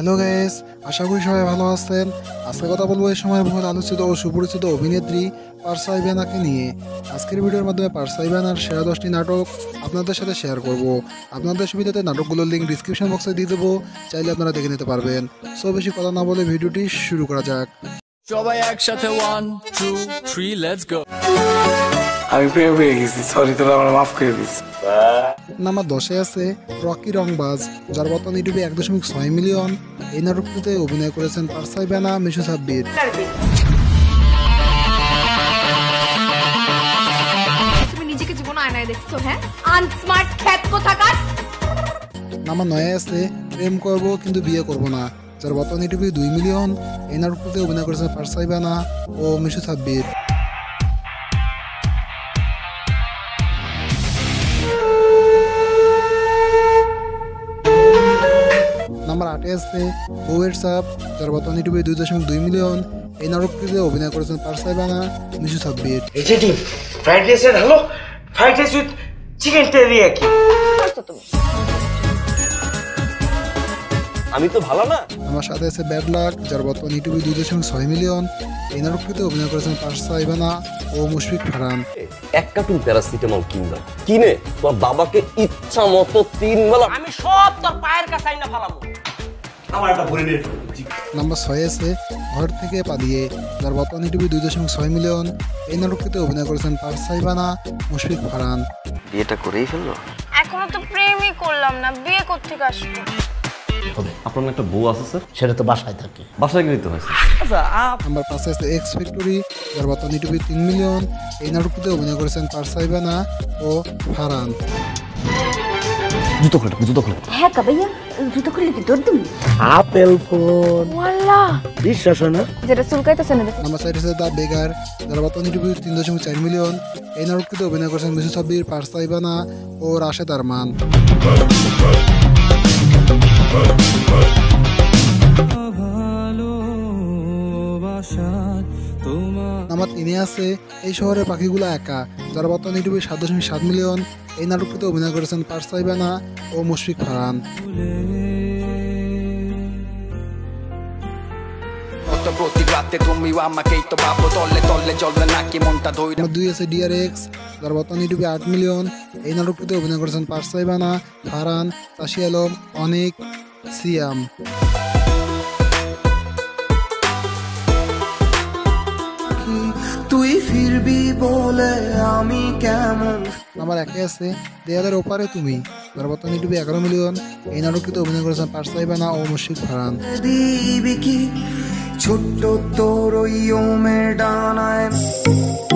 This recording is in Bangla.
হ্যালো গাইস, আশা করি সবাই ভালো আছেন। আজকে কথা বলবো এই সময় বহুল আলোচিত ও সুপরিচিত অভিনেত্রী পারসা ইভানাকে নিয়ে। আজকের ভিডিওর মাধ্যমে পারসা ইভানার সেরা 10টি নাটক আপনাদের সাথে শেয়ার করব। আপনাদের সুবিধাতে নাটকগুলোর লিঙ্ক ডিসক্রিপশন বক্সে দিয়ে দেবো, চাইলে আপনারা দেখে নিতে পারবেন। সো বেশি কথা না বলে ভিডিওটি শুরু করা যাক। সবাই একসাথে 1 2 3 লেটস গো। আমি প্রেম হয়ে গেছি, সরি, তোরা আমার মাফ করে দিস। নাম্বার 10-এ আছে রকি রংবাজ, যার বর্তমান ইউটিউবে 1.6 মিলিয়ন। এই নাটকটিতে অভিনয় করেছেন পারসা ইভানা, মিশু সাব্বির। তুমি নিজেকে জীবন আয়নায় দেখছো? হ্যাঁ, আনস্মার্ট খ্যাত কোথাকার। নাম্বার 9-এ আছে প্রেম করব কিন্তু বিয়ে করব না, যার বর্তমান ইউটিউবে 2 মিলিয়ন। এই নাটকটিতে অভিনয় করেছেন পারসা ইভানা ও মিশু সাব্বির। নাম্বার 8-এ আছে বউয়ের সাপ, যার বর্তমান ইউটিউবে 2.2 মিলিয়ন। এই নাটকটিতে অভিনয় করেছেন পারসা ইভানা, মিশু সাব্বির। ফ্রাইড রাইস এর hello, fried rice with chicken teriyaki. আমি তো ভালো না। আমার সাথে আছে ব্যাড লাক, যার বর্তমান ইউটিউবে 2.6 মিলিয়ন। এই নাটকটিতে অভিনয় করেছেন পারসা ইভানা ও মুশফিক ফারহান। এক কার্টুন প্যারাসিটামল কিনে তোর বাবাকে ইচ্ছা মতো 3 বেলা আমি সব তোর পায়ের কাছে আইনা ফালাবো। নাম্বার 6-এ আছে ঘর থেকে পালিয়ে, যার বর্তমান ইউটিউবে 2.6 মিলিয়ন। এই নাটকটিতে অভিনয় করেছেন পারসা ইভানা, মুশফিক ফারহান। বিয়েটা করেই ফেললো। এখনো তো প্রেমই করলাম না, বিয়ে কোত্থেকে আসবে? আপনার একটা বউ আছে স্যার? সেটা তো বাসায় থাকে। বাসায় গেলেই তো হয়েছে। নাম্বার 5-এ আছে এক্স ফ্যাক্টরি, যার বর্তমান ইউটিউবে 3 মিলিয়ন। এই নাটকটিতে অভিনয় করেছেন পারসা ইভানা ও ফারহান। জুতো খুলে হ্যাঁ ভাইয়া, জুতো খুলে কি দৌড় দিবি? আপেল ফোন ওয়াল্লাহ, বিশ্বাস হয় না? যেটা চুলকাইতেছে না। নাম্বার 4-এ আছে দ্য বেগার, যার বর্তমান ইউটিউবে 3.4 মিলিয়ন। এই নাটকটিতে অভিনয় করেছেন মিশু সাব্বির, পারসা ইভানা ও রাশেদ আরমান। নাম্বার 3-এ আছে এই শহরের পাখিগুলো একা, যার বর্তমান ইউটিউবে 7.7 মিলিয়ন। এই নাটকটিতে অভিনয় করেছেন পারসা ইভানা ও মুশফিক ফারহান। নাম্বার 2 আছে ডিআরএক্স, যার বর্তমান ইউটিউবে 8 মিলিয়ন। এই নাটকটিতে অভিনয় করেছেন পারসা ইভানা, ফারহান, তাশি আলম, অনিক, সিয়াম। তুই ফিরবি বলে আমি কেমন। নাম্বার 1-এ আছে দেয়ালের ওপারে তুমি, যার বর্তমান ইউটিউবে 11 মিলিয়ন। এই নাটকটিতে অভিনয় করেছেন পারসা ইভানা ও মুশফিক ফারহান। দিবি কি ছোট্ট তোর ওই ওমের ডানায়